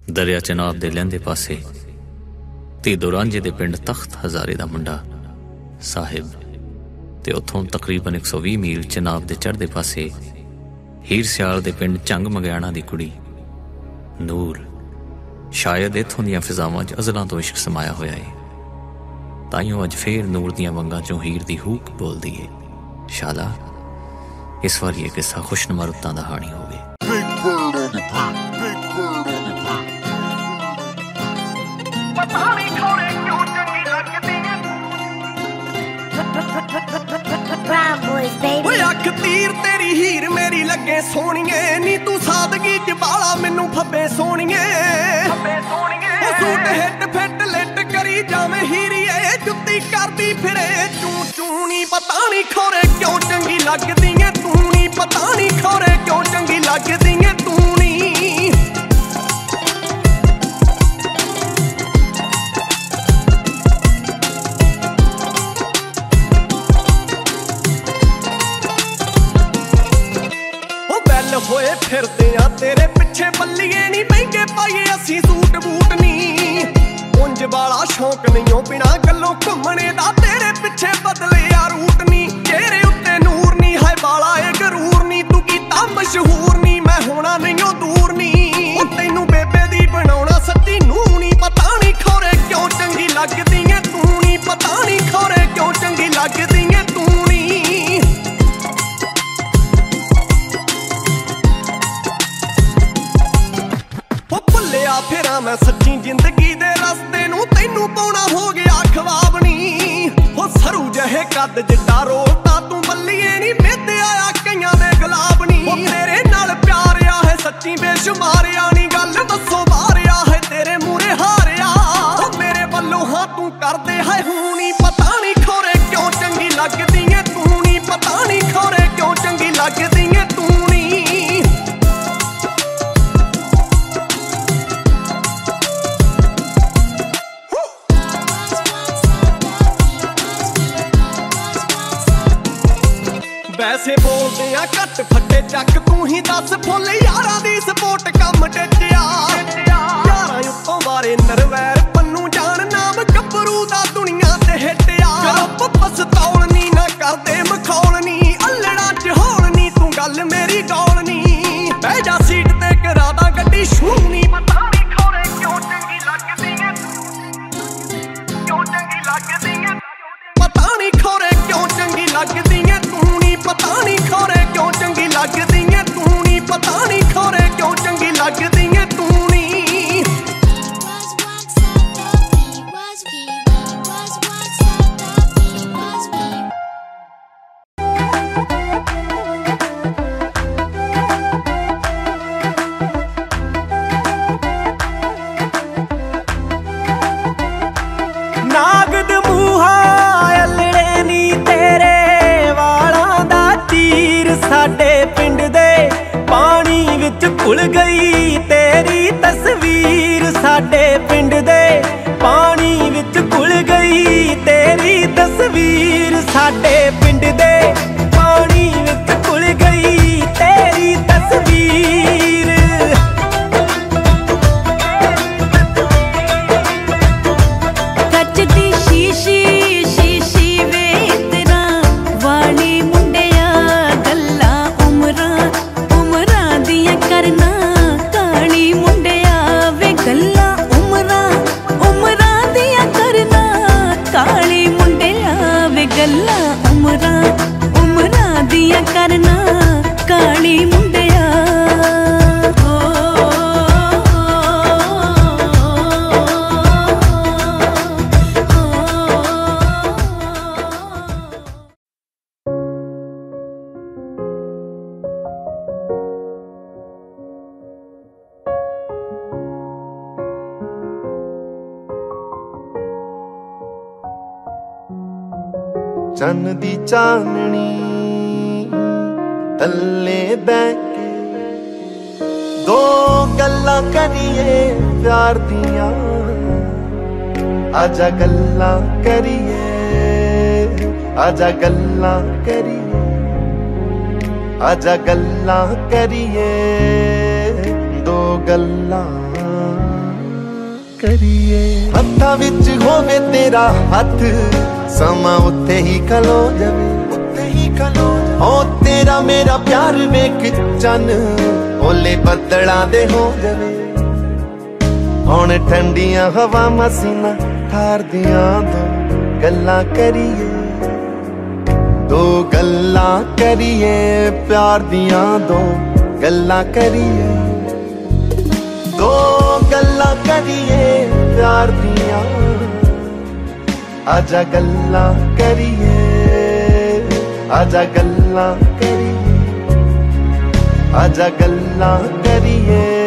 दरिया चनाब दे लैंदे पासे तीदो रांझे दे पिंड तख्त हजारे दा मुंडा साहिब ते उत्थों तकरीबन 120 मील चनाब दे चढ़दे पासे हीर सियाल दे पिंड झंग मगयाणा दी कुड़ी नूर। शायद इत्थों दियां फिजावां च अज़लां तो इश्क समाया होया है, ताइयों अज फेर नूर दियां वंगां चों हीर दी हूक बोलदी है। शाला इस बार यह किस्सा खुशनुमा रुत्तां दा हाणी होवे। अख तीर तेरी हीर मेरी लगे सोहणीए नी तू सादगी च बाला मैनू फब्बे सोहणीए। सूट हिट फिट लिट करी जावे हीरीए जुत्ती करदी फिरे चू चू नी पता नी खोरे क्यों चंगी लगदी है तू नी पता नी खोरे क्यों चंगी लगदी है तू नी। होए फिरदे आ तेरे पिछे बल्लिए नी महंगे पाइए असी सूट बूट नी। पुंज वाला शौक नहीं हो बिना गल्लों घूमने दा तेरे पिछे बदले आ रूट नी। चेहरे उत्ते नूर नी है बाला ए गरूर नी तू कीता मशहूर नी मैं होना नहीं हो दूर नी। तैनू बेबे दी बनाउणा सच्ची नू नी पता नी खोरे क्यों चंगी लगदी है तू नी पता नी खोरे क्यों चंगी लगदी है तू नी। फिरा मैं सच्ची जिंदगी दे रस्ते नू तैनू पाउणा हो गया ख्वाब नी। हो सरू जहे कद जिड्डा रोता तू बल्लिए नी मेदे आया कईयां दे गुलाब नी। हो तेरे नाल प्यार आ है सच्ची बेशुमार आ नी गल दसो बाहर आ है तेरे मूरे हारिया। हो मेरे वल्लों हां तू करदे है हूं नी पता नी खोरे क्यों चंगी लगदी है तू नी पता नी खोरे क्यों चंगी लगदी है तू नी। वैसे बोलदे आ घट फटे चक तू ही दस फुल यारां दी सपोर्ट कम टिटिया। यारां उत्तों बारे नरवैर पन्नू जान नाम गब्बरू दा दुनिया ते हिटिया। गरब पसतौल नी ना करदे मखौल नी अल्लड़ा च होल नी तू गल मेरी गौल नी। बह जा सीट ते करा दा गड्डी शू नी पता नी खोरे क्यों चंगी लगदी है क्यों चंगी लगदी है पता नी खोरे क्यों चंगी लगदी है तू नी पता नी खोरे क्यों चंगी लगदी है तू नी पता नी खोरे क्यों चंगी लगदी है तू नी। नागद मूहा अल्लड़े नी तेरे वालां दा तीर साडे पिंड दे पानी विच घुल गई तेरी तस्वीर। साडे पिंड दे पानी विच घुल गई तेरी तस्वीर। साडे पिंड दे पानी विच घुल गई तेरी तस्वीर। कचदी शीशी शीशी वे तेरा वाली मुंडिया गल्ला उमरां उमरां दियां करना काली मुंडिया वे गल्ला उमरां उमरां दियां करना काली मुंडिया वे गल्ला उमरां उमरां दियां करना काली मुंडिया। चन्न दी चाननी तल्ले बैके दो गल्लां करिए प्यार दियां। आजा गल्लां करिए आजा गल्लां करिए आजा गल्लां करिए दो गल्लां। करिए। हत्था विच होवे तेरा हथ, समा उत्थे ही खलो जावे, उत्थे ही खलो जावे। ओ तेरा मेरा प्यार वेख चन ओले बदलां दे हो जावे। हुण ठंडियां हवा मसीना ठार दियां दो गल्लां करिए, दो गल्लां करिए प्यार दियां, दो गल्लां करिए, दो गल्लां करिए प्यार दियां। आजा गल्लां करिए, आजा गल्लां करिए, आजा गल्लां करिए।